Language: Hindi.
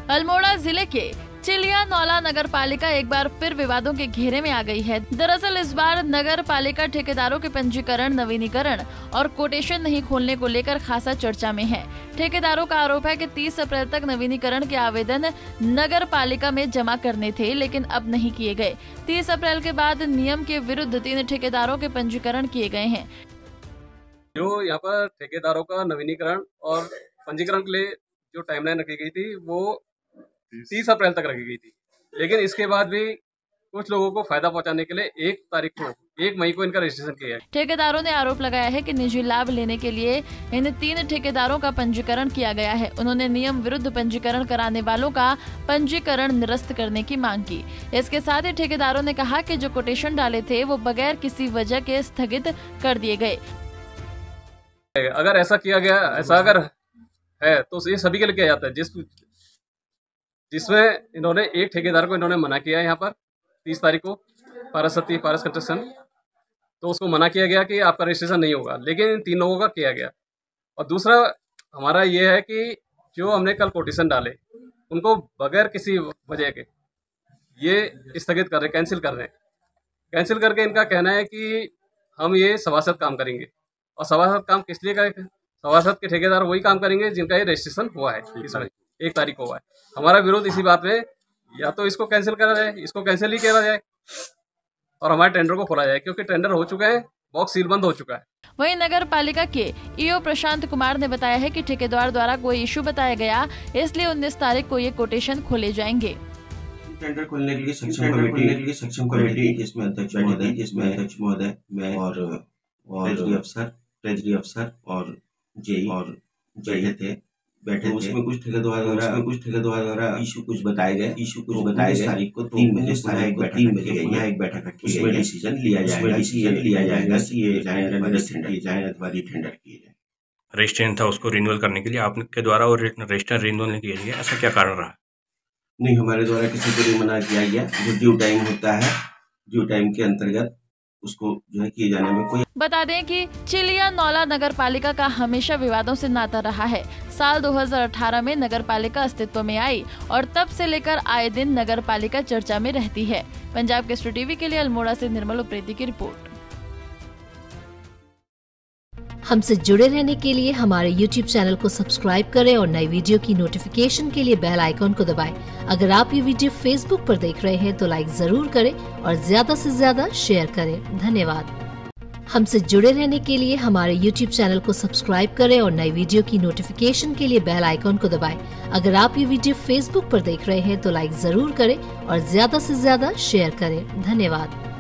अल्मोड़ा जिले के चिलिया नौला नगर पालिका एक बार फिर विवादों के घेरे में आ गई है। दरअसल इस बार नगर पालिका ठेकेदारों के पंजीकरण, नवीनीकरण और कोटेशन नहीं खोलने को लेकर खासा चर्चा में है। ठेकेदारों का आरोप है कि 30 अप्रैल तक नवीनीकरण के आवेदन नगर पालिका में जमा करने थे, लेकिन अब नहीं किए गए। 30 अप्रैल के बाद नियम के विरुद्ध 3 ठेकेदारों के पंजीकरण किए गए हैं। जो यहाँ पर ठेकेदारों का नवीनीकरण और पंजीकरण के लिए जो टाइमलाइन रखी गई थी वो 30 अप्रैल तक रखी गई थी, लेकिन इसके बाद भी कुछ लोगों को फायदा पहुंचाने के लिए 1 मई को इनका रजिस्ट्रेशन किया है। ठेकेदारों ने आरोप लगाया है कि निजी लाभ लेने के लिए इन 3 ठेकेदारों का पंजीकरण किया गया है। उन्होंने नियम विरुद्ध पंजीकरण कराने वालों का पंजीकरण निरस्त करने की मांग की। इसके साथ ही ठेकेदारों ने कहा कि जो कोटेशन डाले थे वो बगैर किसी वजह के स्थगित कर दिए गए। अगर ऐसा किया गया, ऐसा अगर है तो ये सभी के लिए किया जाता है, जिसमें इन्होंने एक ठेकेदार को इन्होंने मना किया है। यहाँ पर 30 तारीख को पारस कंस्ट्रक्शन, तो उसको मना किया गया कि आपका रजिस्ट्रेशन नहीं होगा, लेकिन इन 3 लोगों का किया गया। और दूसरा हमारा ये है कि जो हमने कल कोटेशन डाले उनको बगैर किसी वजह के ये स्थगित कर रहे, कैंसिल कर रहे हैं। कैंसिल करके इनका कहना है कि हम ये सभासद काम करेंगे, और सभासद काम किस लिए करेंगे? सभासद के ठेकेदार वही काम करेंगे जिनका ये रजिस्ट्रेशन हुआ है, 1 तारीख को हुआ है। हमारा विरोध इसी बात में, या तो इसको कैंसिल करा जाए, इसको कैंसिल ही किया जाए और हमारे टेंडर को खोला जाए, क्योंकि टेंडर हो चुका है, बॉक्स सील बंद हो चुका है। वहीं नगर पालिका के ईओ प्रशांत कुमार ने बताया है कि ठेकेदार द्वारा कोई इशू बताया गया, इसलिए 19 तारीख को ये कोटेशन खोले जाएंगे। टेंडर खोलने के लिए सक्षम कमेटी जिसमें अध्यक्ष महोदय, मैं और ट्रेजरी अफसर और जेई और बैठे थे। उसमें कुछ ठेकेदार द्वारा इशू कुछ बताए गए। तारीख को 3 बजे यहाँ एक बैठक रखी गई। उसमें डिसीजन लिया जाएगा कि ये अथवा टेंडर किए जाए। रजिस्ट्रेशन था उसको रिन्यूअल करने के लिए आपके द्वारा, और रजिस्टर रिन्यूअल नहीं किया गया, ऐसा क्या कारण रहा? नहीं, हमारे द्वारा किसी को नहीं मना किया गया। जो ड्यू टाइम होता है, ड्यू टाइम के अंतर्गत उसको जो है किए जाने में कोई। बता दें कि चिलिया नौला नगर पालिका का हमेशा विवादों से नाता रहा है। साल 2018 में नगर पालिका अस्तित्व में आई और तब से लेकर आए दिन नगर पालिका चर्चा में रहती है। पंजाब केसरी टीवी के लिए अल्मोड़ा से निर्मल उप्रेती की रिपोर्ट। हमसे जुड़े रहने के लिए हमारे YouTube चैनल को सब्सक्राइब करें और नई वीडियो की नोटिफिकेशन के लिए बेल आइकॉन को दबाएं। अगर आप ये वीडियो Facebook पर देख रहे हैं तो लाइक जरूर करें और ज्यादा से ज्यादा शेयर करें। धन्यवाद। हमसे जुड़े रहने के लिए हमारे YouTube चैनल को सब्सक्राइब करें और नई वीडियो की नोटिफिकेशन के लिए बेल आइकॉन को दबाएं। अगर आप ये वीडियो Facebook पर देख रहे हैं तो लाइक जरूर करें और ज्यादा से ज्यादा शेयर करें। धन्यवाद।